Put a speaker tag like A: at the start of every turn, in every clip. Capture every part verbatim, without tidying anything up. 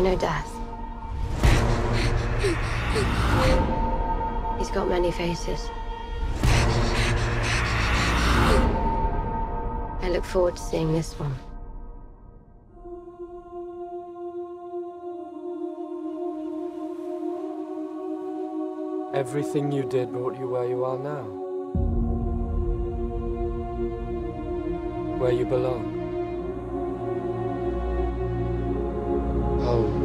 A: know death? He's got many faces. I look forward to seeing this one.
B: Everything you did brought you where you are now. Where you belong. Home.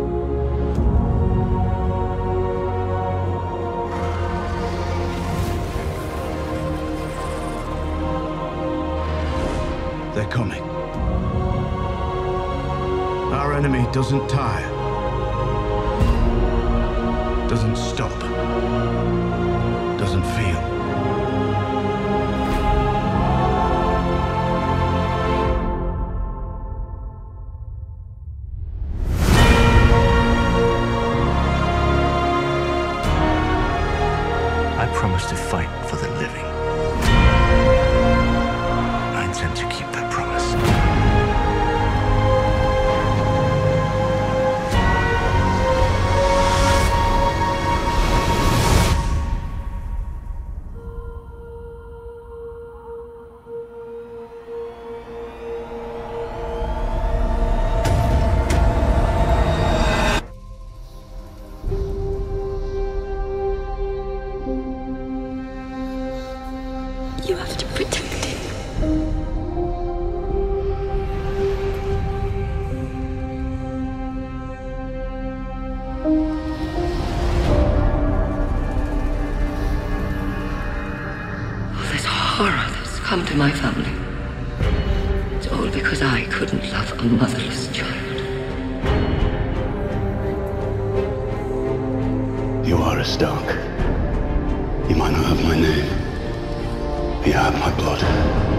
C: They're coming. Our enemy doesn't tire. Doesn't stop. Doesn't feel.
D: I promise to fight for the living. I intend to keep that promise.
A: You have to protect him.
E: All this horror that's come to my family. It's all because I couldn't love a motherless child.
C: You are a Stark. You might not have my name. You have my blood.